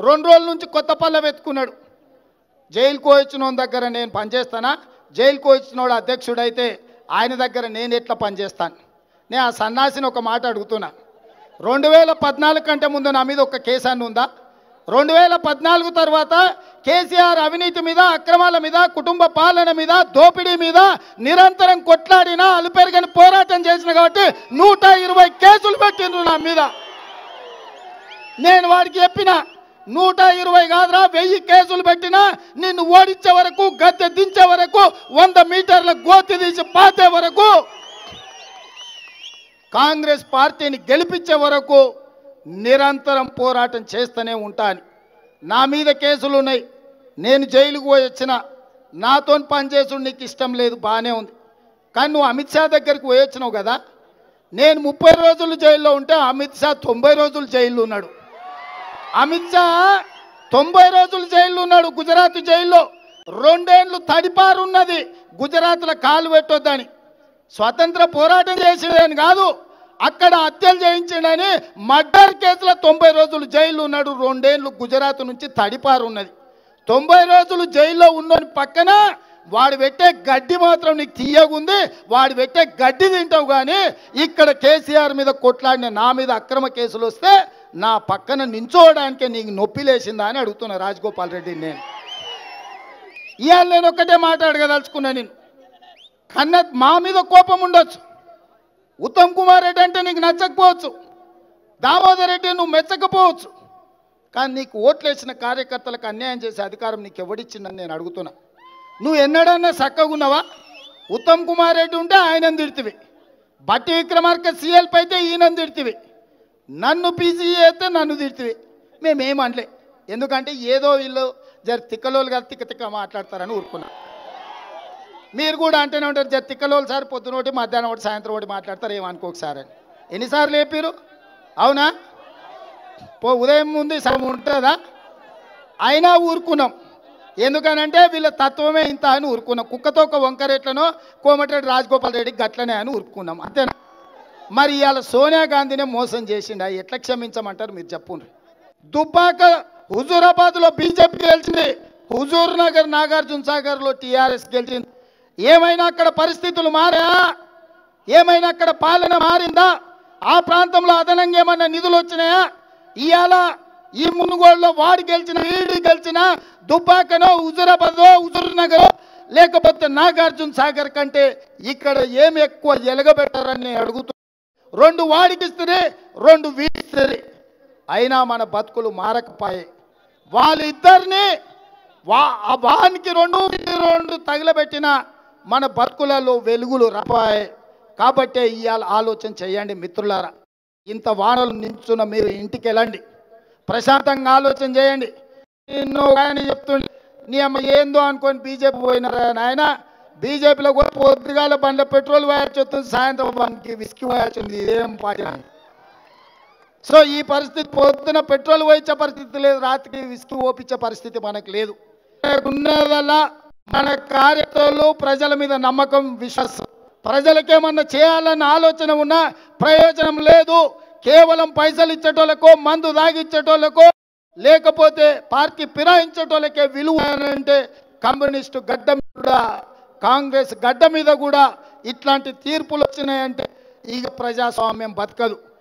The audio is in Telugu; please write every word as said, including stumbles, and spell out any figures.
రెండు రోజుల నుంచి కొత్త పళ్ళ వెతుకున్నాడు. జైలుకు వచ్చిన దగ్గర నేను పనిచేస్తానా, జైలుకు వచ్చినోడు అధ్యక్షుడైతే ఆయన దగ్గర నేను ఎట్లా పనిచేస్తాను? నేను ఆ సన్నాసిని ఒక మాట అడుగుతున్నా. రెండు వేల పద్నాలుగు కంటే ముందు నా మీద ఒక కేసు అని ఉందా? రెండు వేల పద్నాలుగు తర్వాత కేసీఆర్ అవినీతి మీద, అక్రమాల మీద, కుటుంబ పాలన మీద, దోపిడీ మీద నిరంతరం కొట్లాడినా అలుపెరగని పోరాటం చేసిన కాబట్టి నూట ఇరవై కేసులు పెట్టిండ్రు నా మీద. నేను వాడికి చెప్పిన నూట ఇరవై కాదురా, వెయ్యి కేసులు పెట్టినా నిన్ను ఓడించే వరకు, గద్దె దించే వరకు, వంద మీటర్ల గోతి తీసి పాతే వరకు, కాంగ్రెస్ పార్టీని గెలిపించే వరకు నిరంతరం పోరాటం చేస్తూనే ఉంటాను. నా మీద కేసులు ఉన్నాయి, నేను జైలుకు పోయి వచ్చిన, నాతో పనిచేసుడు నీకు ఇష్టం లేదు, బాగానే ఉంది. కానీ నువ్వు అమిత్ షా దగ్గరికి పోయి వచ్చినావు కదా. నేను ముప్పై రోజులు జైల్లో ఉంటే అమిత్ షా తొంభై రోజులు జైల్లో ఉన్నాడు. అమిత్ షా తొంభై రోజులు జైల్లో ఉన్నాడు గుజరాత్ జైల్లో. రెండేళ్లు తడిపారున్నది గుజరాత్లో కాలు పెట్టొద్దని. స్వతంత్ర పోరాటం చేసేదని కాదు, అక్కడ హత్యలు చేయించిండని మర్డర్ కేసులో తొంభై రోజులు జైల్లో ఉన్నాడు. రెండేళ్లు గుజరాత్ నుంచి తడిపారు ఉన్నది. తొంభై రోజులు జైల్లో ఉన్నని పక్కన వాడు పెట్టే గడ్డి మాత్రం నీకు తీయగుంది, వాడు పెట్టే గడ్డి తింటావు. కానీ ఇక్కడ కేసీఆర్ మీద కొట్లాడిన నా మీద అక్రమ కేసులు వస్తే నా పక్కన నించోవడానికే నీకు నొప్పి లేచిందా అని అడుగుతున్నా రాజగోపాల్ రెడ్డి. నేను ఇవాళ నేను ఒక్కటే మాట్లాడగదలుచుకున్నా. నేను కన్న మా మీద కోపం ఉండొచ్చు, ఉత్తమ్ కుమార్ రెడ్డి అంటే నీకు నచ్చకపోవచ్చు, దామోదర్ రెడ్డి నువ్వు మెచ్చకపోవచ్చు, కానీ నీకు ఓట్లేసిన కార్యకర్తలకు అన్యాయం చేసే అధికారం నీకు ఎవడిచ్చిందని నేను అడుగుతున్నా. నువ్వు ఎన్నడన్నా చక్కగున్నావా? ఉత్తమ్ కుమార్ రెడ్డి ఉంటే ఆయనను తిడితివి, బట్టి విక్రమార్క సీఎల్పై అయితే ఈయనను తిడితివి, నన్ను పీసీ అయితే నన్ను తిడితివి. మేమేమనలే, ఎందుకంటే ఏదో వీళ్ళు జర తిక్కలోలు గారు తిక్క తిక్క మాట్లాడతారని ఊరుకున్నా. మీరు కూడా అంటేనే ఉంటారు, జర తిక్కలోలు సార్ పొద్దున ఒకటి, మధ్యాహ్నం ఒకటి, సాయంత్రం ఒకటి మాట్లాడతారు, ఏమనుకోకసారి అని. ఎన్నిసార్లు చెప్పారు? అవునా? పో ఉదయం ముందు సగం ఉంటుందా? అయినా ఊరుకున్నాం. ఎందుకనంటే వీళ్ళ తత్వమే ఇంత అని ఊరుకున్నాం. కుక్కతో ఒక వంకరెట్లనో కోమటిరెడ్డి రాజగోపాల్ రెడ్డి గట్లనే అని ఊరుకున్నాం, అంతేనా? మరి ఇవాళ సోనియా గాంధీనే మోసం చేసిండా, ఎట్లా క్షమించమంటారు మీరు చెప్పుండ్రి. దుబ్బాక హుజూరాబాద్లో బీజేపీ గెలిచింది, హుజూర్ నగర్ నాగార్జున సాగర్లో టీఆర్ఎస్ గెలిచింది. ఏమైనా అక్కడ పరిస్థితులు మారా? ఏమైనా అక్కడ పాలన మారిందా? ఆ ప్రాంతంలో అదనంగా ఏమన్నా నిధులు వచ్చినాయా? ఇవాళ ఈ మునుగోడులో వాడు గెలిచిన, వీడి గెలిచిన, దుబ్బాకనో హుజూరాబాదో హుజూర్ నగరో లేకపోతే నాగార్జున సాగర్ కంటే ఇక్కడ ఏమి ఎక్కువ ఎలగబెట్టారని అడుగుతూ, రెండు వాడికిస్తుంది, రెండు వీడిస్తుంది, అయినా మన బతుకులు మారకపోయాయి. వాళ్ళిద్దరిని వా వానికి రెండు రెండు తగిలబెట్టిన మన బతుకులలో వెలుగులు రాపాయి. కాబట్టి ఇవాళ ఆలోచన చేయండి మిత్రులారా. ఇంత వానలు నించున్న మీరు ఇంటికి వెళ్ళండి, ప్రశాంతంగా ఆలోచన చేయండి. నిన్ను ఆయన చెప్తుండే నీ అమ్మ ఏందో అనుకొని బీజేపీ పోయినారా నాయన? బీజేపీలో కూడా పొద్దుగాల బండ్ల పెట్రోల్ వేయాల్సి వస్తుంది, సాయంత్రం బండ్కి విస్కీ వేయాల్సి ఉంది. ఇదేం పార్టీ? సో ఈ పరిస్థితి, పొద్దున పెట్రోల్ పోయించే పరిస్థితి లేదు, రాత్రికి విస్కీ ఓపించే పరిస్థితి మనకు లేదు. ఉన్నదల్లా మన కార్యకర్తలు ప్రజల మీద నమ్మకం, విశ్వాసం. ప్రజలకేమన్నా చేయాలన్న ఆలోచన ఉన్నా ప్రయోజనం లేదు. కేవలం పైసలు ఇచ్చేటోళ్ళకో, మందు దాగిచ్చేటోళ్ళకో, లేకపోతే పార్టీ ఫిరాయించేటోళ్ళకే విలువ అంటే కమ్యూనిస్టు గడ్డ మీద, కాంగ్రెస్ గడ్డ మీద కూడా ఇట్లాంటి తీర్పులు వచ్చినాయంటే ఇక ప్రజాస్వామ్యం బతకదు.